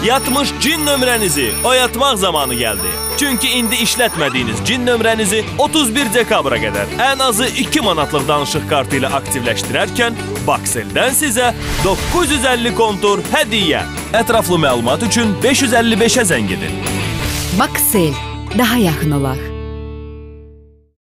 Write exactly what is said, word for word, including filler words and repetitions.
Yatmış cin nömrənizi oyatmaq zamanı gəldi. Çünki indi işlətmədiyiniz cin nömrənizi otuz bir dekabra qədər ən azı iki manatlıq danışıq kartı ilə aktivləşdirərkən Bakseldən sizə doqquz yüz əlli kontur hədiyyə. Ətraflı məlumat üçün beş yüz əlli beşə zəng edin. Baksel, daha yaxın olaq.